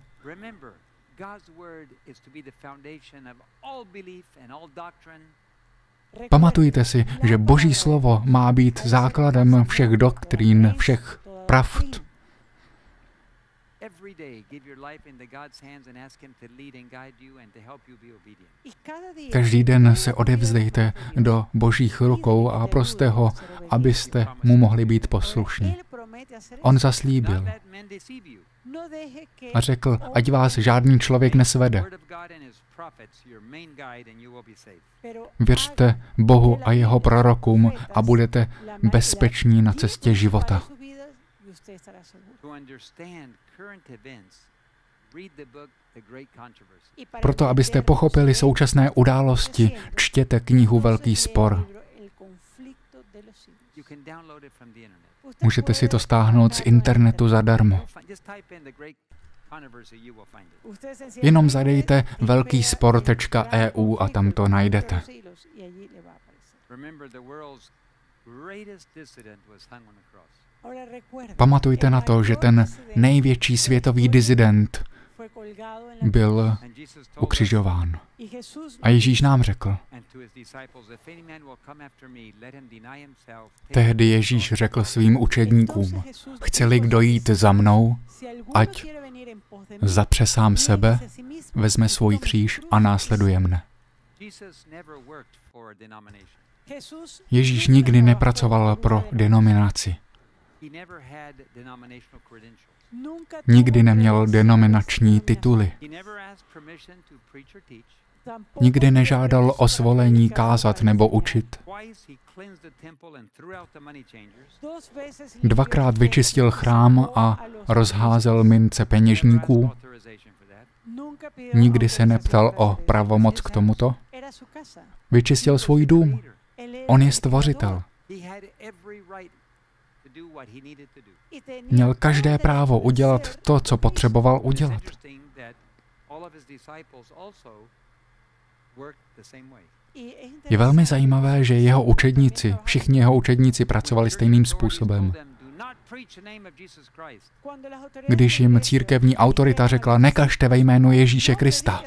pamatujte si, že Boží slovo má být základem všech doktrín, všech pravd. Každý den se odevzdejte do Božích rukou a proste ho, abyste mu mohli být poslušní. On zaslíbil a řekl, ať vás žádný člověk nesvede. Věřte Bohu a jeho prorokům a budete bezpeční na cestě života. Proto, abyste pochopili současné události, čtěte knihu Velký spor. Můžete si to stáhnout z internetu zadarmo. Jenom zadejte velký spor tečka e u a tam to najdete. Pamatujte na to, že ten největší světový disident byl ukřižován. A Ježíš nám řekl, tehdy Ježíš řekl svým učedníkům, chce-li kdo jít za mnou, ať zapře sám sebe, vezme svůj kříž a následuje mne. Ježíš nikdy nepracoval pro denominaci. Nikdy neměl denominační tituly. Nikdy nežádal o svolení kázat nebo učit. Dvakrát vyčistil chrám a rozházel mince peněžníků. Nikdy se neptal o pravomoc k tomuto. Vyčistil svůj dům. On je stvořitel. Měl každé právo udělat to, co potřeboval udělat. Je velmi zajímavé, že jeho učedníci, všichni jeho učedníci pracovali stejným způsobem. Když jim církevní autorita řekla, nekažte ve jménu Ježíše Krista,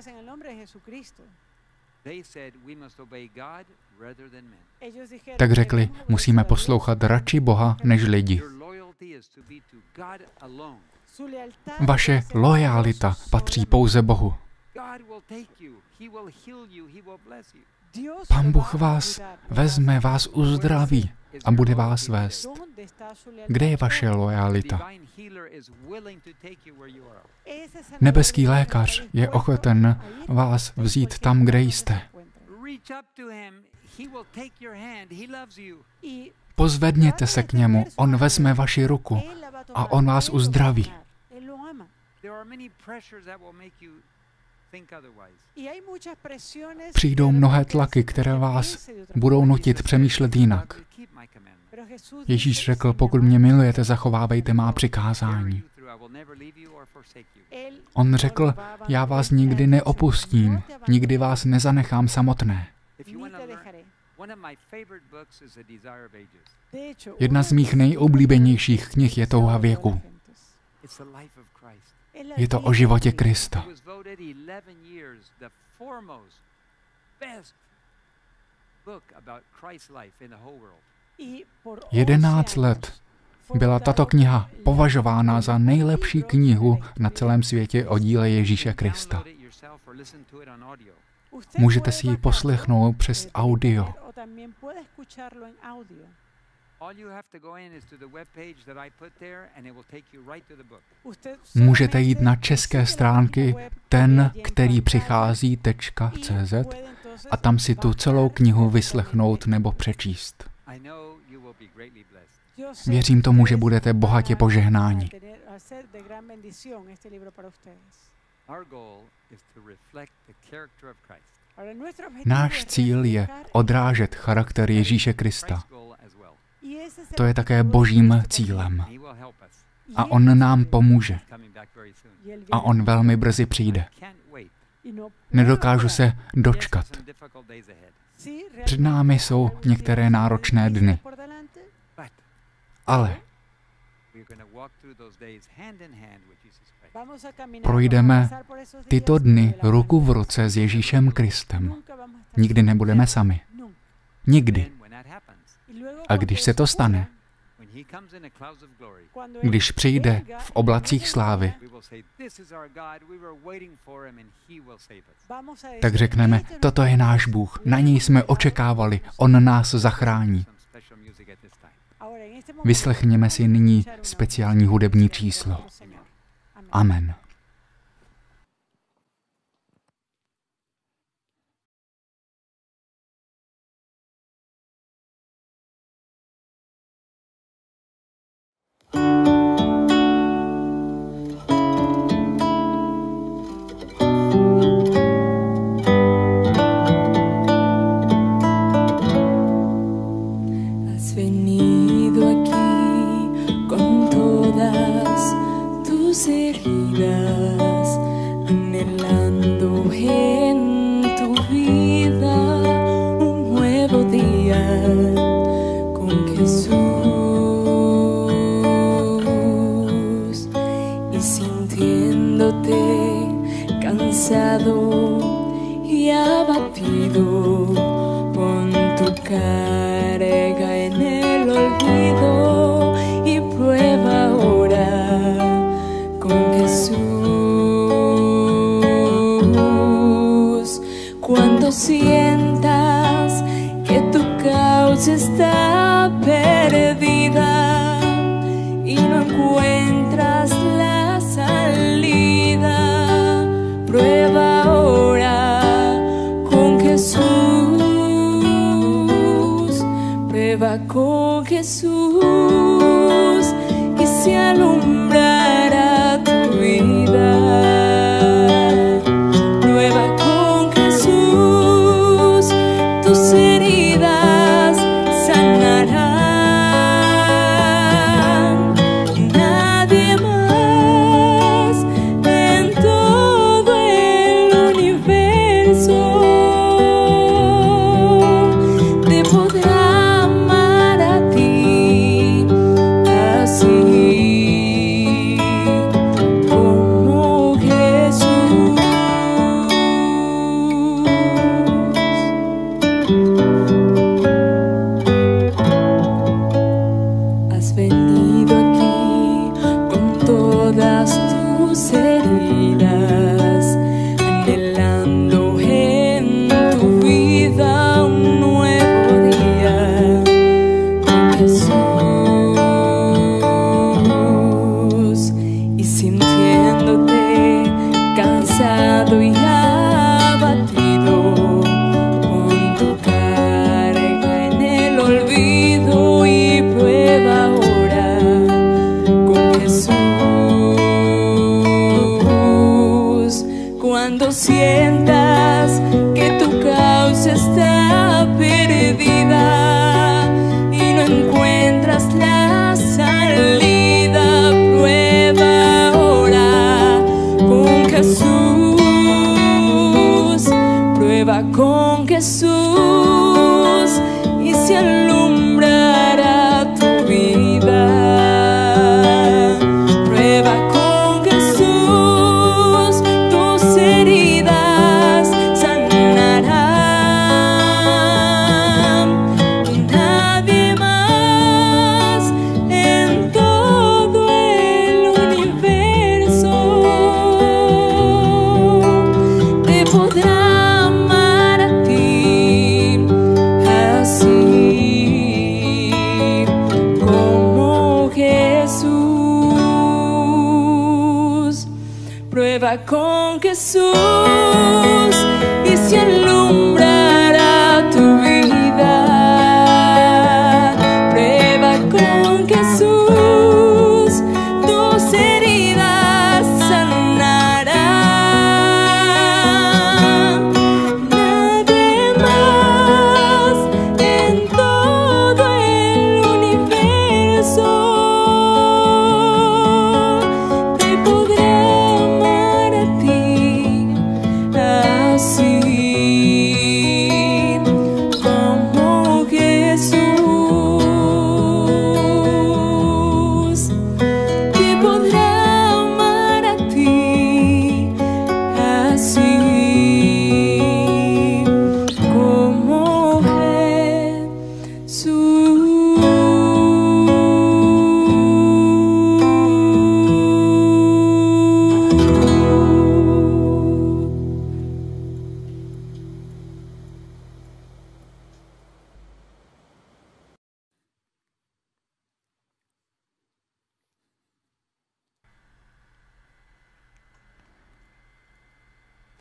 tak řekli, musíme poslouchat radši Boha než lidi. Vaše lojalita patří pouze Bohu. Pán Bůh vás vezme, vás uzdraví a bude vás vést. Kde je vaše lojalita? Nebeský lékař je ochoten vás vzít tam, kde jste. Pozvedněte se k němu, on vezme vaši ruku a on vás uzdraví. Přijdou mnohé tlaky, které vás budou nutit přemýšlet jinak. Ježíš řekl, pokud mě milujete, zachovávejte má přikázání. On řekl, já vás nikdy neopustím, nikdy vás nezanechám samotné. Jedna z mých nejoblíbenějších knih je Touha věku. Je to o životě Krista. Jedenáct let byla tato kniha považována za nejlepší knihu na celém světě o díle Ježíše Krista. Můžete si ji poslechnout přes audio. Můžete jít na české stránky ten, který přichází tečka cé zet a tam si tu celou knihu vyslechnout nebo přečíst. Věřím tomu, že budete bohatě požehnáni. Náš cíl je odrážet charakter Ježíše Krista. To je také Božím cílem. A on nám pomůže. A on velmi brzy přijde. Nedokážu se dočkat. Před námi jsou některé náročné dny. Ale projdeme tyto dny ruku v ruce s Ježíšem Kristem. Nikdy nebudeme sami. Nikdy. A když se to stane, když přijde v oblacích slávy, tak řekneme, toto je náš Bůh, na něj jsme očekávali, on nás zachrání. Vyslechněme si nyní speciální hudební číslo. Amen. Y abatido, pon tu carga en el olvido y prueba ahora con Jesús. Cuando sientas que tu causa está perdida y no encuentras la salida, prueba ahora con Jesús, prueba con Jesús y se alumbrará tu vida. Prueba con Jesús, tus heridas sanarán. Nadie más en todo el universo te podrá amar a ti así como Jesús. Has venido aquí con todas tus heridas, anhelando en tu vida un nuevo día con Jesús, y sintiéndote cansado y abatido, pon tu carga en el olvido y prueba ahora con Jesús. Cuando sientas que tu causa está perdida y no encuentras la salida, prueba ahora con Jesús, prueba con Jesús y se alumbrará tu vida. Prueba con Jesús, tus heridas sanarán. Y nadie más en todo el universo te podrá amar a ti así como Jesús. Prueba con Jesús y se alumbrará tu vida. Prueba con Jesús, tus heridas sanarán.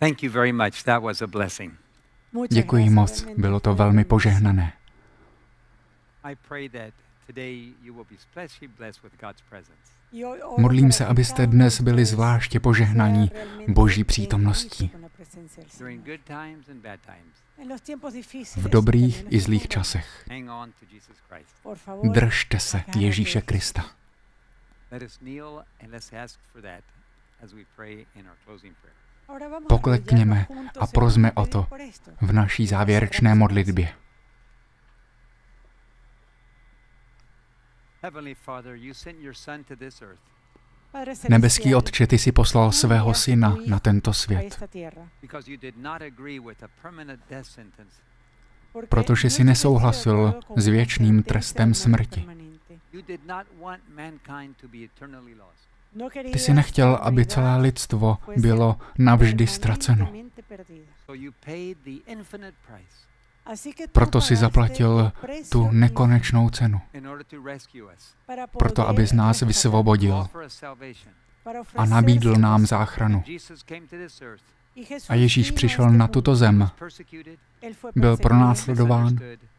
Thank you very much. That was a blessing. Děkuji moc, bylo to velmi požehnané. I pray that today you will be especially blessed with God's presence. Modlím se, abyste dnes byli zvláště požehnaní Boží přítomností. During good times and bad times. V dobrých i zlých časech. Hang on to Jesus Christ. Držte se Ježíše Krista. Let us kneel and let's ask for that as we pray in our closing prayer. Poklekněme a prosme o to v naší závěrečné modlitbě. Heavenly Father, you sent your son to this earth. Nebeský Otče, ty jsi poslal svého syna na tento svět, Because you did not agree with a permanent death sentence. protože jsi nesouhlasil s věčným trestem smrti. You did not want mankind to be eternally lost. Ty jsi nechtěl, aby celé lidstvo bylo navždy ztraceno. So you paid the infinite price Proto jsi zaplatil tu nekonečnou cenu, in order to rescue us. proto aby z nás vysvobodil Offer us salvation. a nabídl nám záchranu. Jesus came to this earth. A Ježíš přišel na tuto zem, Persecuted, byl pronásledován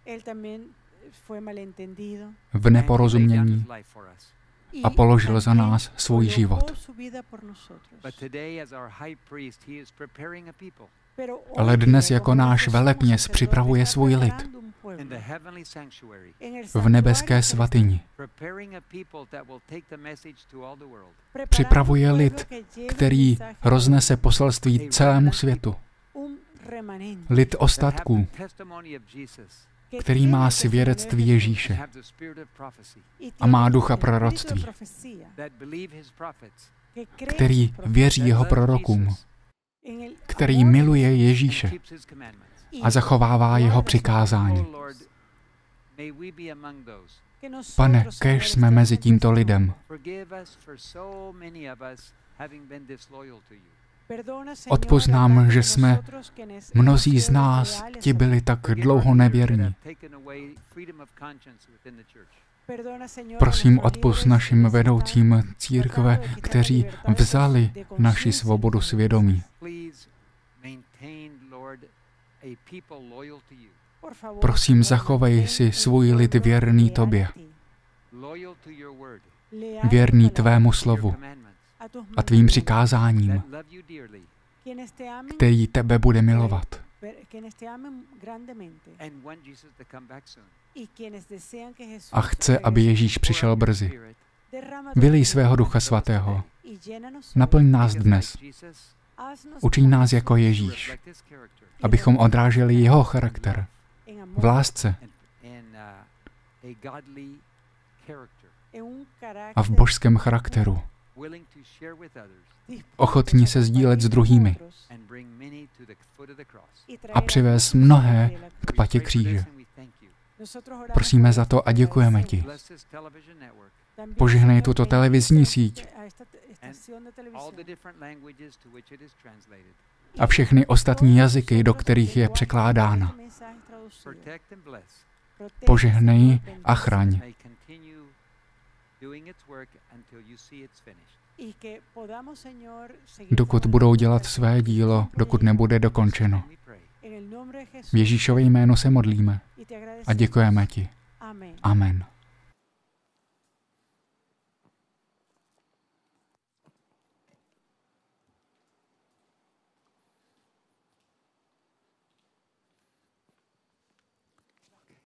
v neporozumění his life for us. a položil za nás svůj život. But today as our high priest, he is preparing a people Ale dnes jako náš velekněz připravuje svůj lid in the heavenly sanctuary, v nebeské svatyni. preparing a people that will take the message to all the world. Připravuje lid, který roznese poselství celému světu. Lid ostatků, Have the testimony of Jesus, který má svědectví Ježíše have the spirit of prophecy, a má ducha proroctví, that believe his prophets, který věří jeho prorokům, který miluje Ježíše keeps his commandments. a zachovává jeho přikázání. Oh Lord, may we be among those. Pane, kéž jsme mezi tímto lidem. Forgive us for so many of us having been disloyal to you. Odpusť nám, že jsme mnozí z nás ti byli tak dlouho nevěrní. Taken away freedom of conscience within the church. Prosím, odpusť našim vedoucím církve, kteří vzali naši svobodu svědomí. Please maintain, Lord, a people loyal to you. Prosím, zachovej si svůj lid věrný tobě, Loyal to your word, věrný tvému slovu your commandments, a tvým přikázáním, that love you dearly který tebe bude milovat. and want Jesus to come back soon. A chce, aby Ježíš přišel brzy. Vylij svého Ducha Svatého. Naplň nás dnes. Učiň nás jako Ježíš, Reflect his character abychom odráželi jeho charakter v lásce and, and uh, a godly character, a v božském charakteru, willing to share with others ochotní se sdílet s druhými and bring many to the foot of the cross. a přivést mnohé k patě kříže. And we thank you. Prosíme za to a děkujeme ti. Bless this television network Požehnej tuto televizní síť and all the different languages to which it is translated. a všechny ostatní jazyky, do kterých je překládána. Protect and bless. Požehnej a chraň, May continue doing its work until you see it's finished. dokud budou dělat své dílo, dokud nebude dokončeno. We pray. V Ježíšově jménu se modlíme a děkujeme ti. Amen.